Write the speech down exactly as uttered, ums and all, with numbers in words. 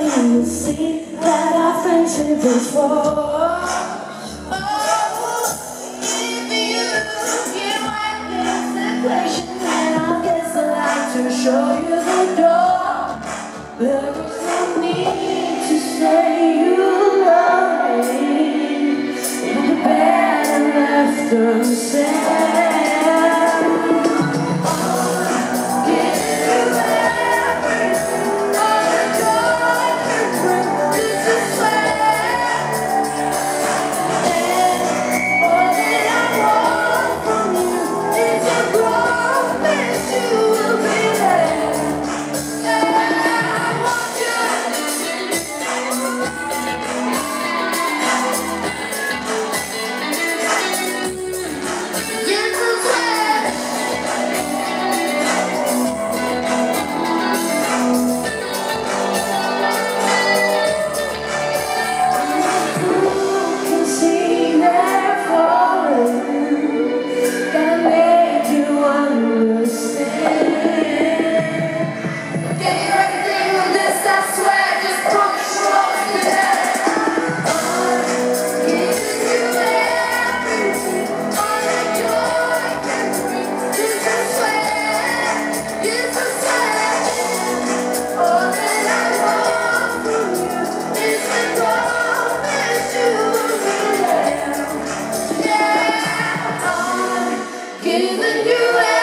you see that our friendship is for. Oh, if you give my desecration, then I'll guess I like to show you the door. There is no need to say you love me. It would be better left unsaid. Giving you